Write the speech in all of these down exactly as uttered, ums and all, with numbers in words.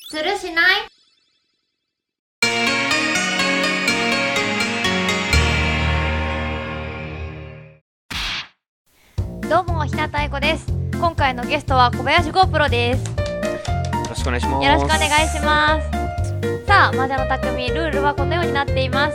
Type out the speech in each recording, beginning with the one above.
するしない。どうも日向愛子です。今回のゲストは小林剛プロです。 よろしくお願いします。 よろしくお願いします。さあ、麻雀の匠、ルールはこのようになっています。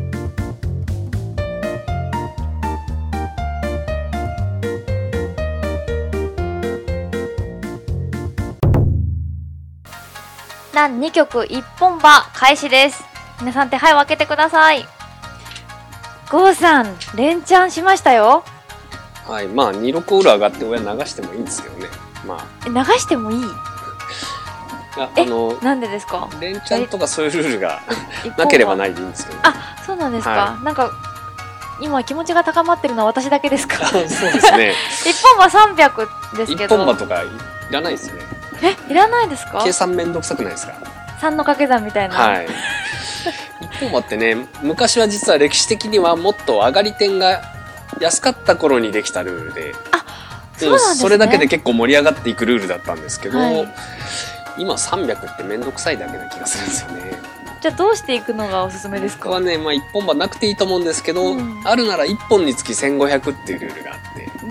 段に局一本馬開始です。皆さん手配を開けてください。ゴーさん連チャンしましたよ。 はい、まあにろくオール上がって親流してもいいんですけどね。まあえ流してもいい？ ああのなんでですか？ 連チャンとかそういうルールがなければないでいいんですけど、ね、 あ、そうなんですか、はい、なんか今気持ちが高まってるのは私だけですか？ そうですね。 一本馬さんびゃくですけど一本馬とかいらないですよね。 え、いらないですか？ 計算めんどくさくないですか？さんの掛け算みたいな。 はい。一本馬ってね、昔は実は歴史的にはもっと上がり点が安かった頃にできたルールで、 あ、そうなんですね。 それだけで結構盛り上がっていくルールだったんですけど、はい、今さんびゃくってめんどくさいだけな気がするんですよね。 じゃあどうしていくのがおすすめですか？ 僕はね、まあ一本馬なくていいと思うんですけど、うん、あるならいっぽんにつきせんごひゃくっていうルールがあって、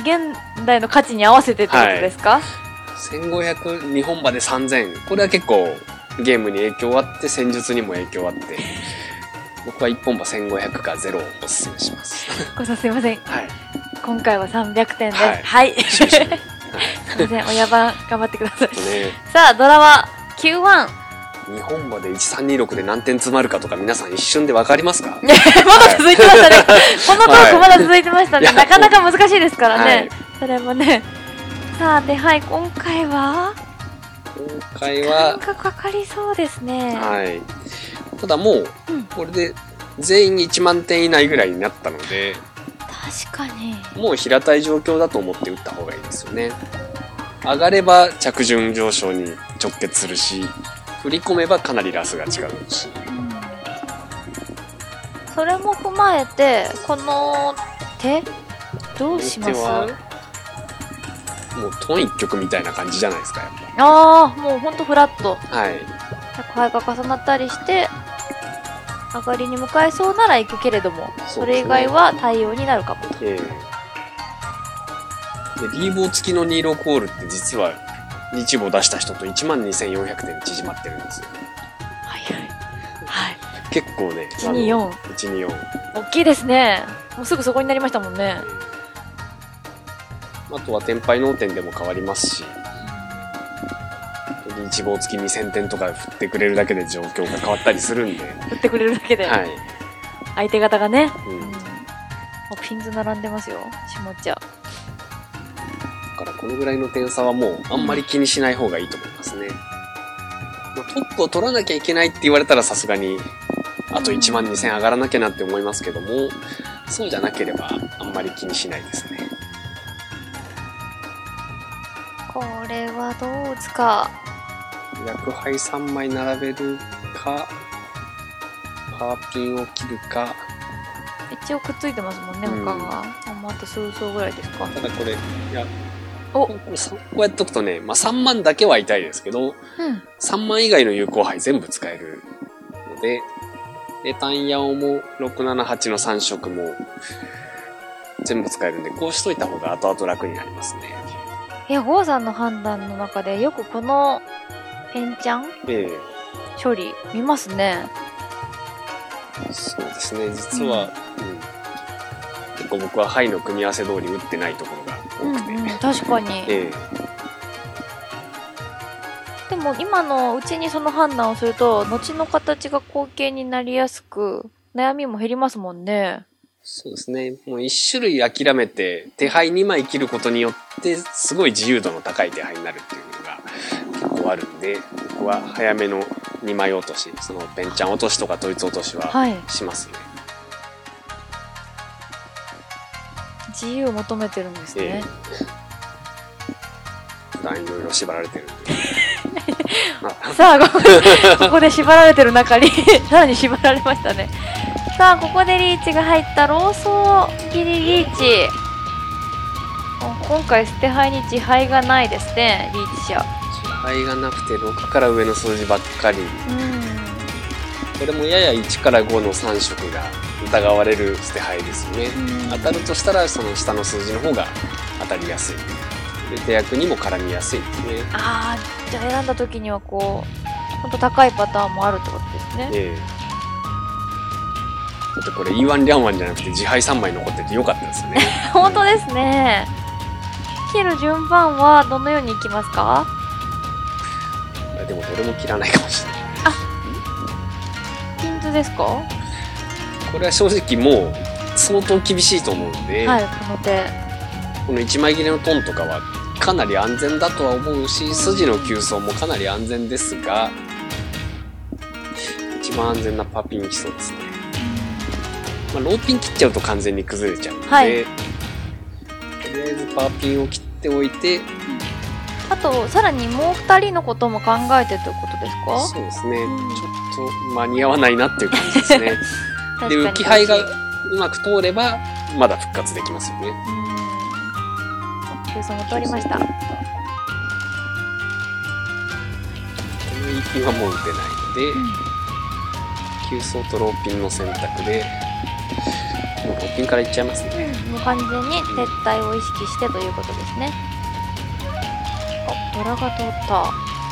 現代の価値に合わせてってことですか？はい、 せんごひゃくにほん馬でさんぜん、これは結構ゲームに影響あって戦術にも影響あって僕はいっぽん馬せんごひゃくかゼロをおすすめします。 ごさんすいません、はい、今回はさんびゃくてんです。はい、はい、すいません、親番頑張ってください、ね、さあドラはきゅうワンにほん馬でいちさんにろくで何点詰まるかとか皆さん一瞬で分かりますか？ まだ続いてましたね、はい、このトークまだ続いてましたね、はい、なかなか難しいですからね、はい、それもね。さあで、はい、今回は今回は時間がかかりそうですね。 はい、ただもう、うん、これで全員いちまんてん以内ぐらいになったので、 確かにもう平たい状況だと思って打った方がいいですよね。上がれば着順上昇に直結するし、振り込めばかなりラスが違うし、うん、 それも踏まえてこの手どうします？ もうトン一曲みたいな感じじゃないですか、やっぱ。 ああ、もうほんとフラット。 はい。 宅配が重なったりして上がりに向かえそうなら行くけれども、 そ, ね、それ以外は対応になるかもと。えー、でリーボー付きのにろくオールって実は日棒出した人といちまんにせんよんひゃくてん縮まってるんですよ。 はいはいはい。 結構ね、 いちによん。 いちによん。 大きいですね。もうすぐそこになりましたもんね。えーあとは天敗脳天でも変わりますし、リーチ棒付きにせんてんとか振ってくれるだけで状況が変わったりするんで、 振ってくれるだけで、 はい、 相手方がね、 うん、 もうピンズ並んでますよ、下茶。だからこのぐらいの点差はもうあんまり気にしない方がいいと思いますね。まあ、トップを取らなきゃいけないって言われたらさすがにあといちまんにせん上がらなきゃなって思いますけども、そうじゃなければあんまり気にしないですね。 これはどう打つか。 薬杯さんまい並べるか、パーピンを切るか。 一応くっついてますもんね、他が。あ、もうあと数層ぐらいですか。 ただこれ、いや、おこうやっとくとね、まあ、さんまんだけは痛いですけど、うん、さんまん以外の有効杯全部使えるので、で単ヤオもろくななはちのさん色も全部使えるんで、こうしといた方が後々楽になりますね。 いや、ゴーさんの判断の中でよくこのペンチャン、ええ、処理見ますね。 そうですね、実は、うんうん、結構僕は牌の組み合わせ通り打ってないところが多くて、うんうん、 確かに、ええ、でも今のうちにその判断をすると後の形が後傾になりやすく悩みも減りますもんね。 そうですね。もう一種類諦めて手牌にまい切ることによってすごい自由度の高い手牌になるっていうのが結構あるんで、僕は早めのにまい落とし、そのペンチャン落としとか統一落としはしますね。はい、 自由を求めてるんですね。えー、普段いろいろ縛られてるんで。 さあここで、ここで縛られてる中にさらに縛られましたね。さあここでリーチが入ったローソー切りリーチ。今回捨て牌に自敗がないですね、リーチ者。 自灰がなくてろくから上の数字ばっかり。 うん。 これもややいちからごのさん色が疑われる捨て牌ですよね。 うん当たるとしたらその下の数字の方が当たりやすい。で手役にも絡みやすいですね。 ああ、じゃあ選んだ時にはこう、ほんと高いパターンもあるってことですね。 ええだってこれ イーワン リャンワンじゃなくて自敗さんまい残っててよかったですよね。 本当ですね。切る順番はどのようにいきますか？ でもどれも切らないかもしれない。 ピンズですか？はこれは正直もう相当厳しいと思うんで、 い、この手。 このいちまい切れのトンとかはかなり安全だとは思うし、筋の急走もかなり安全ですが、一番安全なパーピン基礎ですね。まあ、ローピン切っちゃうと完全に崩れちゃうので、 はい、 とりあえずパーピンを切っておいて、 あと、さらにもう二人のことも考えてということですか？ そうですね、 うんちょっと間に合わないなっていう感じですね。で、浮き牌がうまく通れば、まだ復活できますよね。 急走も通りました。 このイーピンはもう打てないので、 うん急走とローピンの選択で、もうローピンからいっちゃいますね。 もう完全に撤退を意識してということですね。あ、ドラが通った。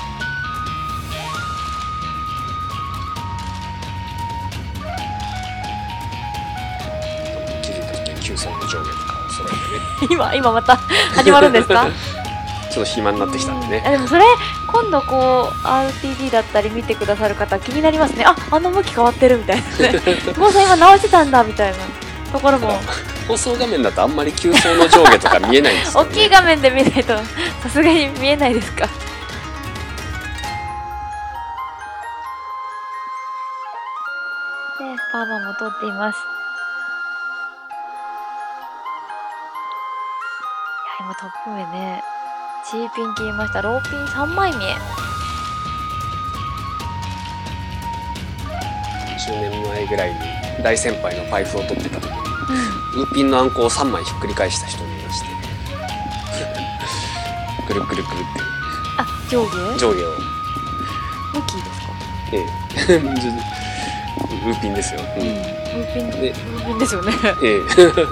気づいた時に急走の上下とかを揃えてね。 今、今また始まるんですか？ ちょっと暇になってきたんでね。 あでもそれ、今度こう、アールティーディー だったり見てくださる方気になりますね。あ、あの向き変わってるみたいなね。もうさん今直してたんだみたいなところも。 放送画面だとあんまり急走の上下とか見えないんですよね。 大きい画面で見ないとさすがに見えないですか？で、パーバーも通っています。いや、今トップ目ね。チーピン切りました。ローピンさんまいめ。 じゅうねんまえぐらいに大先輩のパイプを取ってた時に、ウーピンのあんこをさんまいひっくり返した人がいまして、くるくるくるってあ、上下上下を、 向きですか？ ええ、ウーピンですよ。うん、 ウーピン、ウでーピンですよね。 ええ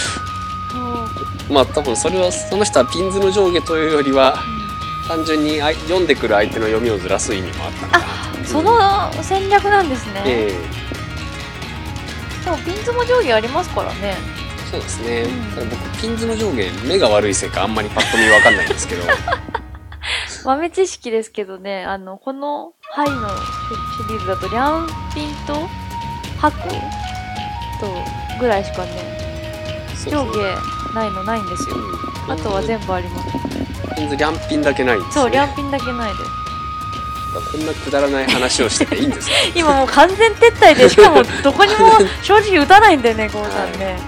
まあ多分それはその人はピンズの上下というよりは単純にあい読んでくる相手の読みをずらす意味もあったのかなと。 その戦略なんですね。 ええでもピンズも上下ありますからね。 そうですね。 うんただ僕ピンズの上下目が悪いせいかあんまりパッと見わかんないんですけど、 豆知識ですけどね、あの、このハイのシリーズだと、リャンピンとハクとぐらいしかね、上下ないのないんですよ。 うん、 あとは全部あります。 ピンズリャンピンだけないんですね。 そう、リャンピンだけないです。 こんなくだらない話をしてていいんですか？ 今もう完全撤退で、しかもどこにも正直打たないんだよね、ゴーさんね。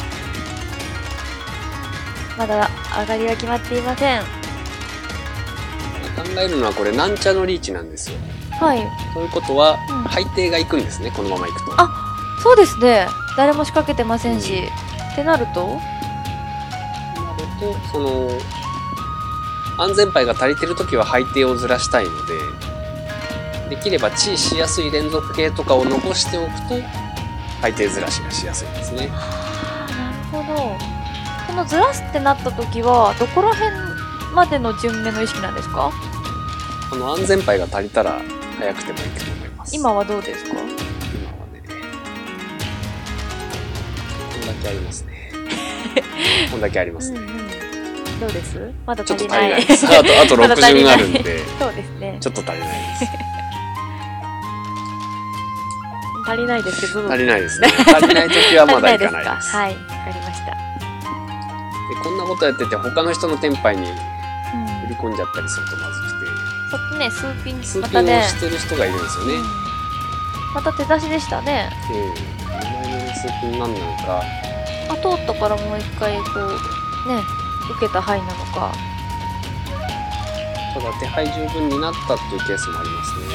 まだ上がりは決まっていません。 考えるのはこれなんちゃのリーチなんですよ。 はい。 ということは、 うん配定が行くんですね、このまま行くと。 あ、そうですね。誰も仕掛けてませんし。ってなるとなると、その、安全牌が足りてるときは配定をずらしたいので、できれば地位しやすい連続系とかを残しておくと、配定ずらしがしやすいんですね。 ああ、なるほど。このずらすってなった時は、どこら辺までの順目の意識なんですか？ この安全牌が足りたら早くてもいいと思います。 今はどうですか？ 今はね、こんだけありますね。こんだけありますね。 うんうん、どうです？まだちょっと足りない。 足りないです。あと、あとろく順あるんで、 そうですね。 ちょっと足りないです。 足りないですけど。 足りないですね。足りないときはまだいかないです。 足りないですか？はい、わかりました。 でこんなことやってて他の人のテンパイにうん。 振り込んじゃったりするとまずくちょっとね、数ピン、 て、数ピまたねンをしてる人がいるんですよね。 うんまた手出しでしたね。 ええにまいめの数ピン何なのか、 あ、通ったからもう一回こう、ね、受けた範囲なのか。 ただ手配十分になったっていうケースもありますね。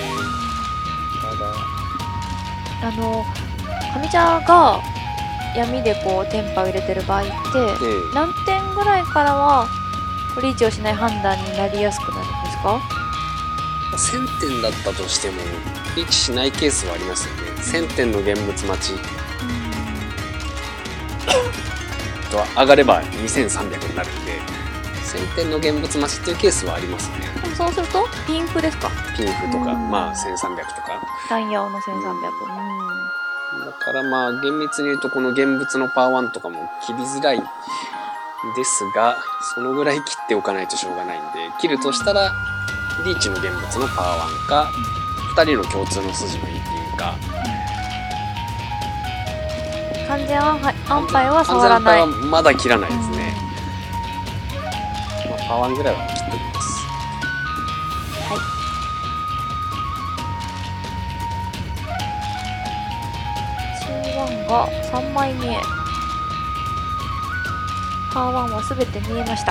ただ、 あの、上茶が闇でこう、テンパを入れてる場合って、 ええ何点ぐらいからは、リーチをしない判断になりやすくなるんですか？ せんてんだったとしてもリーチしないケースはありますよね。せんてんの現物待ちと上がればにせんさんびゃくになるんで、せんてんの現物待ちっていうケースはありますね。 でもそうするとピンフですか？ ピンフとか、 うんまあせんさんびゃくとか。 タンヤオのせんさんびゃく。 だからまあ厳密に言うとこの現物のパワーワンとかも切りづらいですが、そのぐらい切っておかないとしょうがないんで、切るとしたらリーチの現物のパワーワンかふたりの共通の筋の一品か。 完全安牌は触らない。 完全安牌はまだ切らないですね。まあ、パワーワンぐらいは切っておきます。 はい。ツーワンがさんまいめ。パーワンはすべて見えました。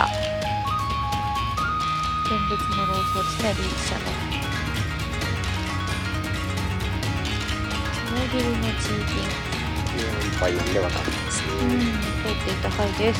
現物のローソですね、リーチ社の。つなぎりのチーピン。 よんぱいなんでわかんないですね。 うん、通っていたはいです。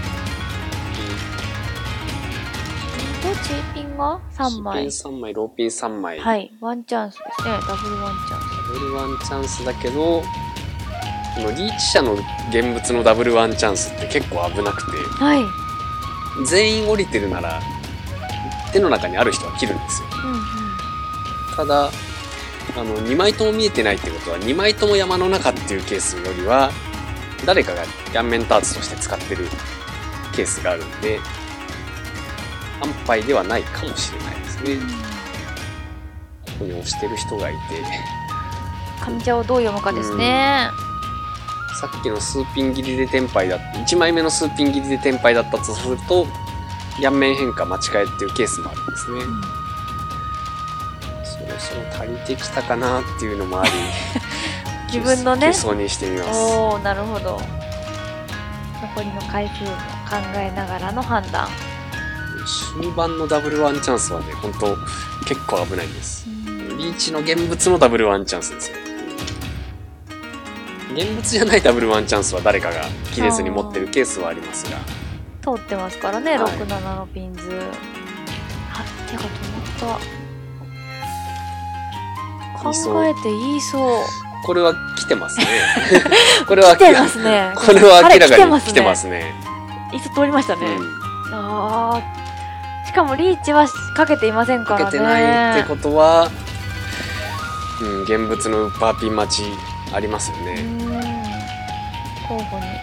とチーピンがさんまい。 チーピンさんまい、ローピンさんまい。 はい、ワンチャンスですね。ダブルワンチャンス。 ダブルワンチャンスだけど、このリーチ社の現物のダブルワンチャンスって結構危なくて、 はい。 全員降りてるなら手の中にある人は切るんですよ。 うんうん。 ただあのにまいとも見えてないってことはにまいとも山の中っていうケースよりは誰かがヤンメンターツとして使ってるケースがあるんで安牌ではないかもしれないですね。ここに押してる人がいて、 上茶をどう読むかですね。 さっきの数ピン切りでテンパイだったいちまいめの数ピン切りでテンパイだったとするとヤンメン変化間違えっていうケースもあるんですね。 うんそろそろ足りてきたかなっていうのもあり自分のね。 急走にしてみます。 おお、なるほど。残りの回数も考えながらの判断。 終盤のダブルワンチャンスはね、本当結構危ないんです。リーチの現物のダブルワンチャンスですよ。現物じゃないダブルワンチャンスは誰かが切れずに持ってるケースはありますが。 通ってますからね、 はいろく、ななのピンズ。あ、手が止まった。考えていいそう。 これは来てますね。これは来てますね。 これは明らかに来来てますね。 いつ通りましたね。 うんああ。しかもリーチはかけていませんからね。 かけてないってことは、うん、現物のウッパーピン待ちありますよね。 うん。候補に。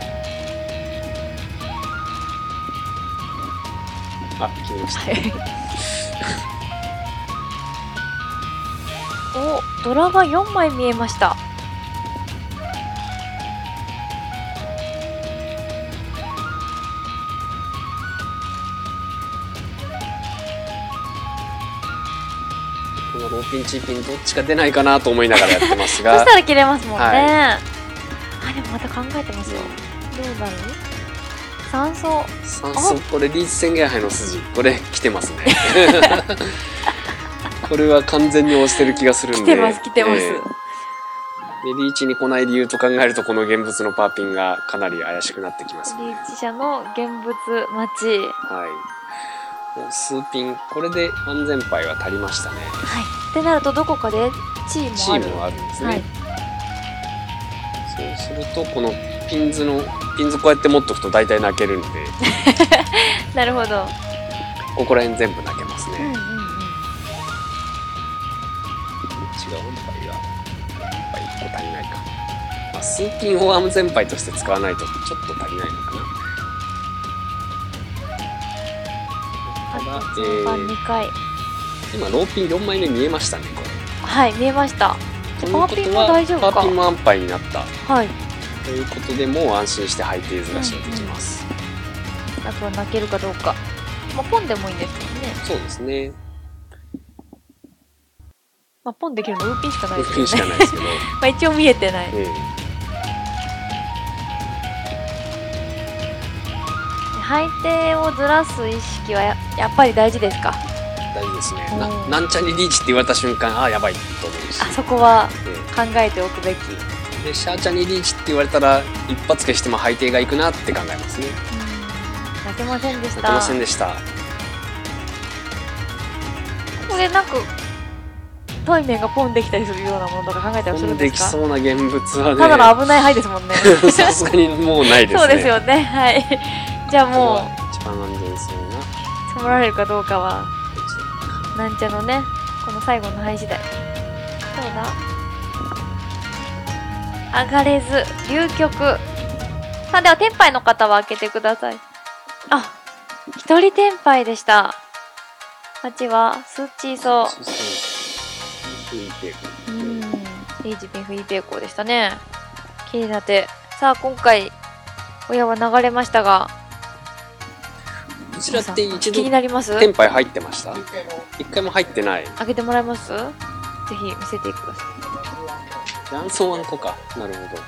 あ、決めました。 はいお、ドラがよんまい見えました。 このローピンチーピンどっちか出ないかなと思いながらやってますがそしたら切れますもんね。 はいあ、でもまた考えてますよ。どうなる？三層。 酸素これリーチ宣言杯の筋これ来てますね。これは完全に押してる気がするんで。 来てます来てます。 えーでリーチに来ない理由と考えるとこの現物のパーピンがかなり怪しくなってきます。 リーチ社の現物待ち。 はい。もう数ピンこれで安全牌は足りましたね。 はい。ってなるとどこかでチームある。 チームはあるんですね。 はい、 そうするとこのピンズのピンズこうやって持っとくと大体泣けるんでなるほど。 ここら辺全部泣けますね。 うんうんうん。 違う安牌が安牌いっこ足りないか。まあ、数ピンを安全牌として使わないとちょっと足りないのかな。ただ、 あとえ順番ーにかい。 今ローピンよんまいめ見えましたねこれ。 はい見えました。 というパーピンもことは大丈夫か。 パーピンも安牌になったはい。 ということでもう安心してハイテーズ出しができます。 あとは泣けるかどうか。まあポンでもいいんですけどね。 そうですね。 まあポンできるのウーピンしかないローピンしですけどね。 かないですけど。 まあ一応見えてない。 え配定をずらす意識はややっぱり大事ですか。 え大事ですね。 おなーなんちゃにリーチって言われた瞬間ああやばいと思うし。 あそこはえ考えておくべき。 えでシャーチャにリーチって言われたら一発消しても配定がいくなって考えますね。 うん泣けませんでした。 泣けませんでした。 ここでなくトイメンがポンできたりするようなものとか考えたりするんでできすか？ そうな現物はね。 ただの危ない牌ですもんね。 さすがにもうないですね。 そうですよね。はい。じゃあもう、 一番安全そうな。 守られるかどうかは、なんちゃのね、この最後の牌次第。どうだ？上がれず、流局。さあ、では、天杯の方は開けてください。あ、一人天杯でした。はちは、スッチーソー。うん。レイジビンフイペイコーでしたね。綺麗な手。さあ、今回、親は流れましたが。 こちらって一度、 気になります？ 天杯入ってました？一回も入ってない。 開けてもらえます？ぜひ見せてください。 卵巣あんこか。なるほど。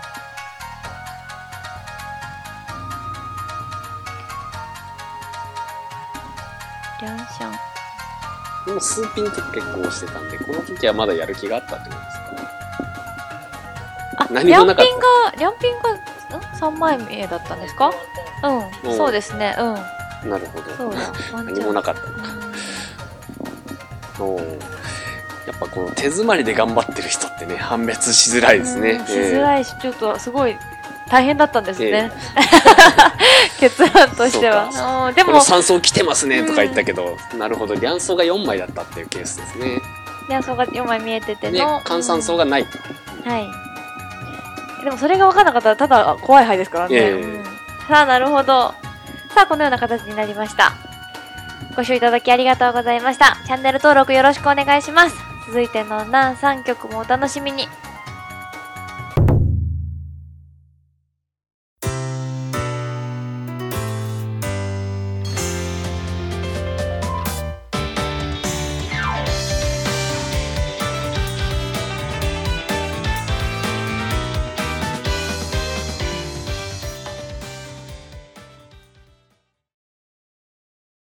リャンシャン。 でも数ピンと結構してたんで、この時はまだやる気があったってことですか？ あ、 何もなかった。 リャンピンが、リャンピンが、ん ?さん 枚目だったんですか？うん。そうですね。うん。 なるほど。 そうだ。 何もなかったのか。おやっぱこの手詰まりで頑張ってる人ってね、判別しづらいですね。 しづらいし、ちょっとすごい大変だったんですね。 え結論としては。でも、 このさん層来てますねとか言ったけど、うん、なるほど、両層がよんまいだったっていうケースですね。 両層がよんまい見えてての。 ね、換算層がない。 うん、はい。でもそれが分からなかったら、ただ怖い牌ですからね。えーうん、さあ、なるほど。さあ、このような形になりました。ご視聴いただきありがとうございました。チャンネル登録よろしくお願いします。続いてのナンさんきょくもお楽しみに。